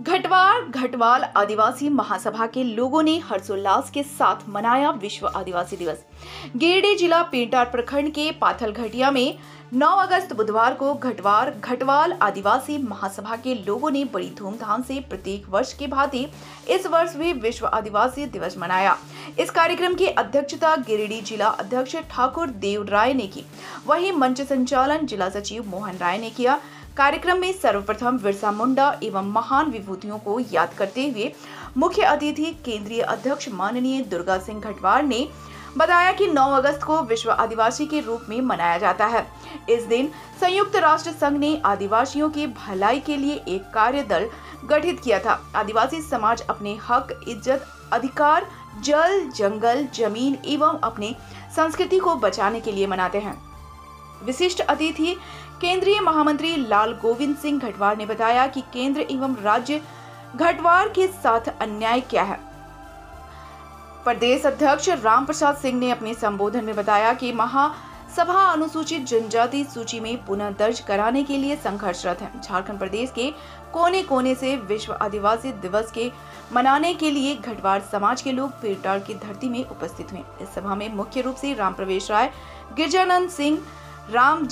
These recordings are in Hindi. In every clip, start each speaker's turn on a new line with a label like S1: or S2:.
S1: घटवाल आदिवासी महासभा के लोगों ने हर्षोल्लास के साथ मनाया विश्व आदिवासी दिवस। गिरिडीह जिला पेंटार प्रखंड के पाथलघटिया में 9 अगस्त बुधवार को घटवाल आदिवासी महासभा के लोगों ने बड़ी धूमधाम से प्रत्येक वर्ष की भांति इस वर्ष भी विश्व आदिवासी दिवस मनाया। इस कार्यक्रम की अध्यक्षता गिरिडीह जिला अध्यक्ष ठाकुर देव राय ने की, वहीं मंच संचालन जिला सचिव मोहन राय ने किया। कार्यक्रम में सर्वप्रथम बिरसा मुंडा एवं महान विभूतियों को याद करते हुए मुख्य अतिथि केंद्रीय अध्यक्ष माननीय दुर्गा सिंह घटवाल ने बताया कि 9 अगस्त को विश्व आदिवासी के रूप में मनाया जाता है। इस दिन संयुक्त राष्ट्र संघ ने आदिवासियों की भलाई के लिए एक कार्य दल गठित किया था। आदिवासी समाज अपने हक, इज्जत, अधिकार, जल, जंगल, जमीन एवं अपने संस्कृति को बचाने के लिए मनाते हैं। विशिष्ट अतिथि केंद्रीय महामंत्री लाल गोविंद सिंह घटवाल ने बताया कि केंद्र एवं राज्य घटवाल के साथ अन्याय क्या है। प्रदेश अध्यक्ष राम प्रसाद सिंह ने अपने संबोधन में बताया कि महासभा अनुसूचित जनजाति सूची में पुनः दर्ज कराने के लिए संघर्षरत है। झारखंड प्रदेश के कोने कोने से विश्व आदिवासी दिवस के मनाने के लिए घटवाल समाज के लोग पेंटार की धरती में उपस्थित हुए। इस सभा में मुख्य रूप से राम प्रवेश राय, गिरजानंद सिंह, राम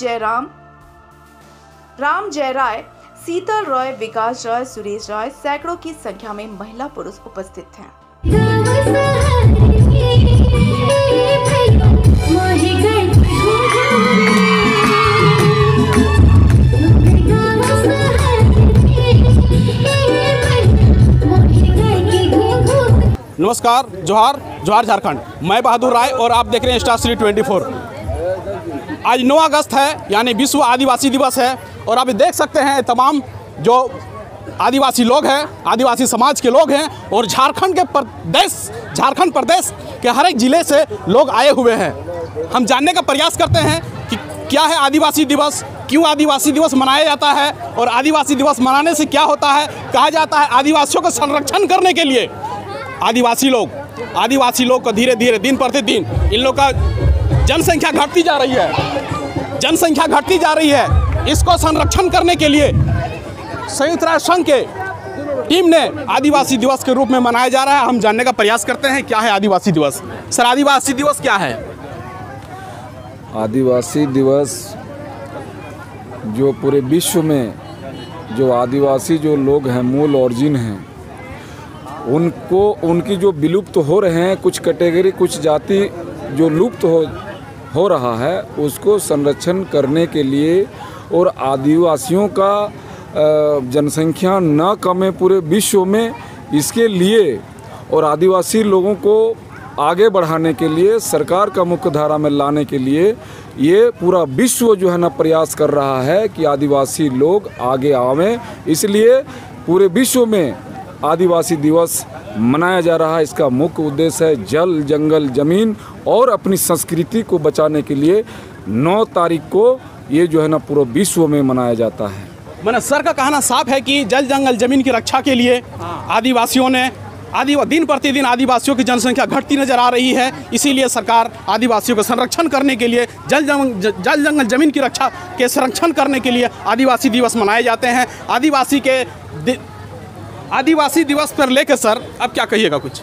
S1: जय राय, शीतल रॉय, विकास राय, सुरेश राय, सैकड़ों की संख्या में महिला पुरुष उपस्थित थे।
S2: नमस्कार, जोहार झारखंड। मैं बहादुर राय और आप देख रहे हैं स्टार सिटी 24। आज 9 अगस्त है, यानी विश्व आदिवासी दिवस है और आप देख सकते हैं तमाम जो आदिवासी लोग हैं, आदिवासी समाज के लोग हैं और झारखंड प्रदेश के हर एक ज़िले से लोग आए हुए हैं। हम जानने का प्रयास करते हैं कि क्या है आदिवासी दिवस, क्यों आदिवासी दिवस मनाया जाता है और आदिवासी दिवस मनाने से क्या होता है। कहा जाता है आदिवासियों का संरक्षण करने के लिए आदिवासी लोग को धीरे धीरे दिन प्रतिदिन इन लोग का जनसंख्या घटती जा रही है। इसको संरक्षण करने के लिए संयुक्त राष्ट्र संघ के टीम ने आदिवासी दिवस के रूप में मनाया जा रहा है। हम जानने का प्रयास करते हैं क्या है आदिवासी दिवस। सर, आदिवासी दिवस क्या है?
S3: आदिवासी दिवस जो पूरे विश्व में जो आदिवासी जो लोग हैं, मूल ऑरिजिन हैं, उनकी जो विलुप्त हो रहे हैं, कुछ कैटेगरी, कुछ जाति जो लुप्त हो रहा है, उसको संरक्षण करने के लिए और आदिवासियों का जनसंख्या न कमे पूरे विश्व में, इसके लिए और आदिवासी लोगों को आगे बढ़ाने के लिए, सरकार का मुख्य धारा में लाने के लिए ये पूरा विश्व जो है ना प्रयास कर रहा है कि आदिवासी लोग आगे आवें। इसलिए पूरे विश्व में आदिवासी दिवस मनाया जा रहा है। इसका मुख्य उद्देश्य है जल, जंगल, जमीन और अपनी संस्कृति को बचाने के लिए 9 तारीख को ये जो है ना पूरा विश्व में मनाया जाता है।
S2: मैंने सर का कहना साफ है कि जल, जंगल, जमीन की रक्षा के लिए आदिवासियों ने दिन प्रतिदिन आदिवासियों की जनसंख्या घटती नजर आ रही है। इसीलिए सरकार आदिवासियों का संरक्षण करने के लिए, जल, जंगल, जमीन की रक्षा के संरक्षण करने के लिए आदिवासी दिवस मनाए जाते हैं। आदिवासी दिवस पर लेकर सर अब क्या कहिएगा कुछ?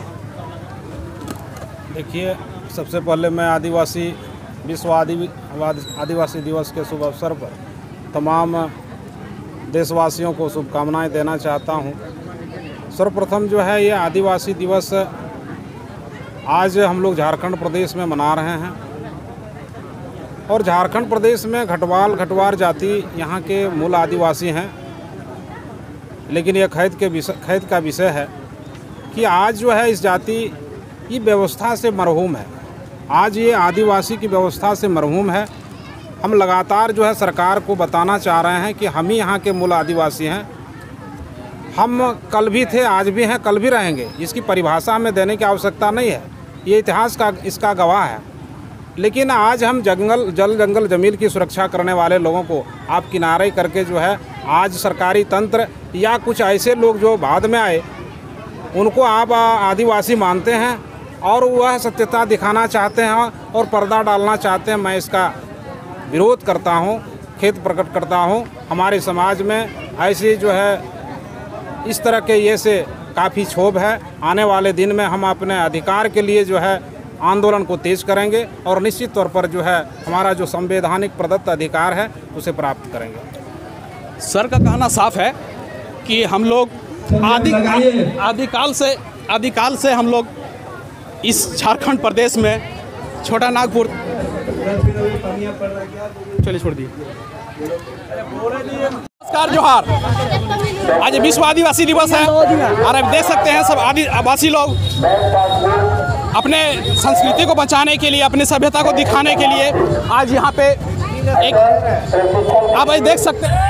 S4: देखिए, सबसे पहले मैं विश्व आदिवासी दिवस के शुभ अवसर पर तमाम देशवासियों को शुभकामनाएं देना चाहता हूं। सर्वप्रथम जो है ये आदिवासी दिवस आज हम लोग झारखंड प्रदेश में मना रहे हैं और झारखंड प्रदेश में घटवार जाति यहाँ के मूल आदिवासी हैं। लेकिन यह खेद का विषय है कि आज जो है इस जाति की व्यवस्था से मरहूम है। आज ये आदिवासी की व्यवस्था से मरहूम है। हम लगातार जो है सरकार को बताना चाह रहे हैं कि हम ही यहाँ के मूल आदिवासी हैं। हम कल भी थे, आज भी हैं, कल भी रहेंगे। इसकी परिभाषा हमें देने की आवश्यकता नहीं है, ये इतिहास का इसका गवाह है। लेकिन आज हम जल, जंगल, जमीन की सुरक्षा करने वाले लोगों को आप किनारे करके जो है आज सरकारी तंत्र या कुछ ऐसे लोग जो बाद में आए उनको आप आदिवासी मानते हैं और वह सत्यता दिखाना चाहते हैं और पर्दा डालना चाहते हैं। मैं इसका विरोध करता हूं, खेद प्रकट करता हूं। हमारे समाज में ऐसी जो है इस तरह के ये से काफ़ी क्षोभ है। आने वाले दिन में हम अपने अधिकार के लिए जो है आंदोलन को तेज करेंगे और निश्चित तौर पर जो है हमारा जो संवैधानिक प्रदत्त अधिकार है उसे प्राप्त करेंगे।
S2: सर का कहना साफ है कि हम लोग आदिकाल से हम लोग इस झारखंड प्रदेश में छोटा नागपुर चलिए छोड़ दिए। नमस्कार, जोहार। आज विश्व आदिवासी दिवस है और आप देख सकते हैं सब आदिवासी लोग अपने संस्कृति को बचाने के लिए, अपनी सभ्यता को दिखाने के लिए आज यहाँ पे एक आप आज देख सकते हैं।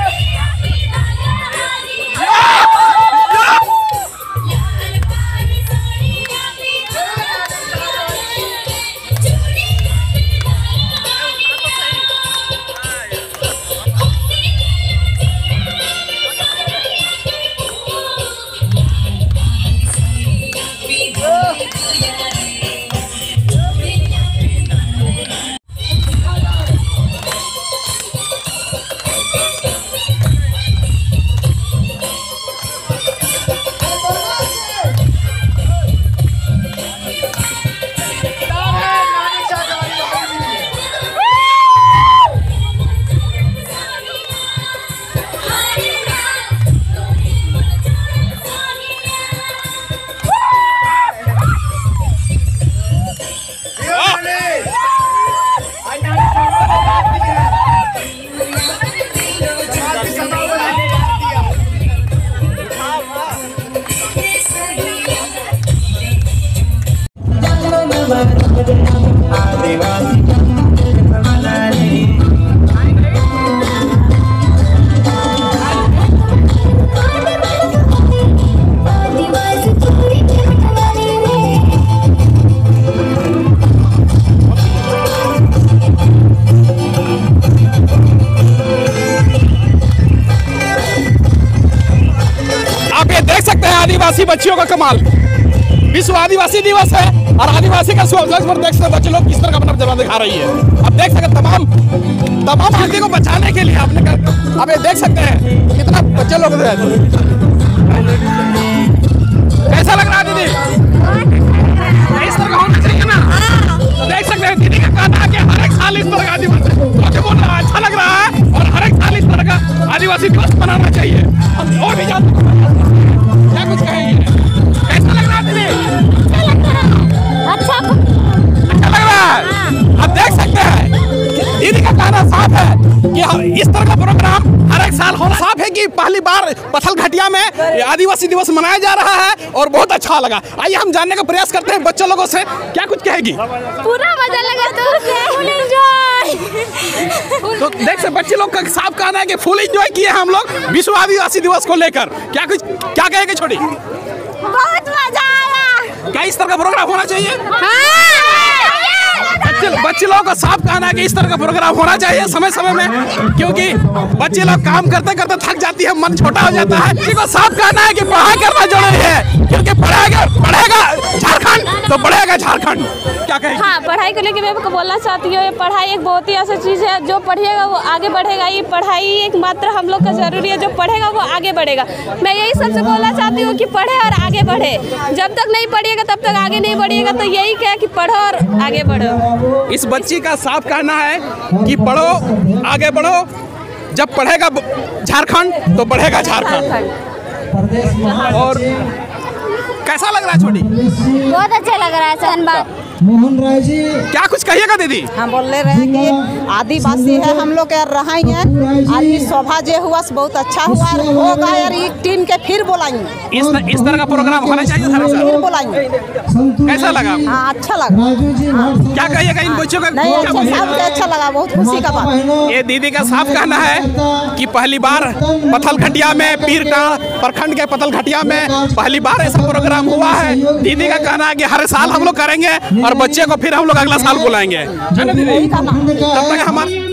S2: आदिवासी बच्चियों का कमाल। विश्व आदिवासी दिवस है और आदिवासी का शुभ अवसर पर देख सकते बच्चे लोग किस तरह का अपना जलवा दिखा रही है। अब देख सकते तमाम आदमी को बचाने के लिए आपने अब ये देख सकते हैं कितना बच्चे लोग। कैसा लग रहा है दीदी? इस तरह का होना चाहिए ना। तो देख सकते हैं दीदी का कहना है कि हर एक साल इस तरह का आदिवासी अच्छा लग रहा है और हर एक साल इस तरह का आदिवासी दिवस मनाना चाहिए। और भी ज्यादा क्या कुछ कहेंगे? कैसा लग रहा है दीदी? अच्छा लग रहा है। आप देख सकते हैं दीदी का कहना साफ है कि इस तरह का प्रोग्राम हर एक साल होना। साफ है कि पहली बार पथल घटिया में आदिवासी दिवस मनाया जा रहा है और बहुत अच्छा लगा। आइए हम जानने का प्रयास करते हैं बच्चों लोगों से, क्या कुछ कहेगी?
S5: पूरा मजा लगा तो फुल एंजॉय।
S2: तो देख सकते बच्चे लोग का साफ कहना है कि फुल एंजॉय किए हम लोग विश्व आदिवासी दिवस को लेकर। क्या कहेंगे छोटी?
S5: बहुत मजा आया।
S2: क्या इस तरह का प्रोग्राम होना चाहिए? बच्चे लोगों का साफ कहना है कि इस तरह का प्रोग्राम होना चाहिए समय समय में, क्योंकि बच्चे लोग काम करते करते थक जाती है, मन छोटा हो जाता है। किसी को साफ कहना है कि पढ़ाई करना जरूरी है, क्योंकि पढ़ेगा झारखंड तो बढ़ेगा झारखंड। क्या कहेंगे?
S5: हाँ, पढ़ाई को लेकर मैं आपको बोलना चाहती हूँ, पढ़ाई एक बहुत ही ऐसी चीज़ है जो पढ़िएगा वो आगे बढ़ेगा। ये पढ़ाई एक मात्र हम लोग का जरूरी है, जो पढ़ेगा वो आगे बढ़ेगा। मैं यही सबसे बोलना चाहती हूँ कि पढ़े और आगे बढ़े। जब तक नहीं पढ़िएगा तब तक आगे नहीं बढ़िएगा। तो यही क्या कि पढ़ो और आगे बढ़ो।
S2: इस बच्ची का साफ कहना है कि पढ़ो आगे बढ़ो, जब पढ़ेगा झारखंड तो बढ़ेगा झारखंड। और कैसा लग रहा है छोटी?
S5: बहुत अच्छा लग रहा है। धन्यवाद।
S6: मोहन राय जी,
S2: क्या कुछ कहिएगा दीदी?
S7: हम बोल रहे हैं कि आदिवासी है, हम लोग के रहा हैं। आज ये शोभा जो हुआ बहुत अच्छा हुआ होगा यार। ये टीम के फिर बुलाएंगे।
S2: इस तरह का प्रोग्राम होना चाहिए था सर।
S7: फिर बुलाएंगे।
S2: कैसा लगा?
S7: हाँ, अच्छा लगा।
S2: क्या कहिएगा इन बच्चों का?
S7: नहीं, सबको अच्छा लगा, बहुत खुशी का बात।
S2: ये दीदी का साफ कहना है कि पहली बार पथल घटिया में, पीरटांड़ प्रखंड के पथल घटिया में पहली बार ऐसा प्रोग्राम हुआ है। दीदी का कहना है कि हर साल हम लोग करेंगे और बच्चे को फिर हम लोग अगला साल बुलाएंगे। है ना दीदी? तब तक हमारा